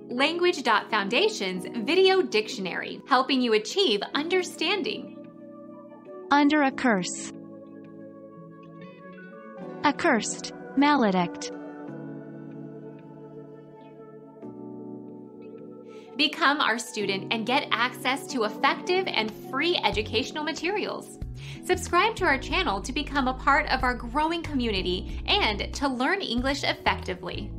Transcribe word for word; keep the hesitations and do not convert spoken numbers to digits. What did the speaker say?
Language Foundation's Video Dictionary, helping you achieve understanding. Under a curse. Accursed, maledict. Become our student and get access to effective and free educational materials. Subscribe to our channel to become a part of our growing community and to learn English effectively.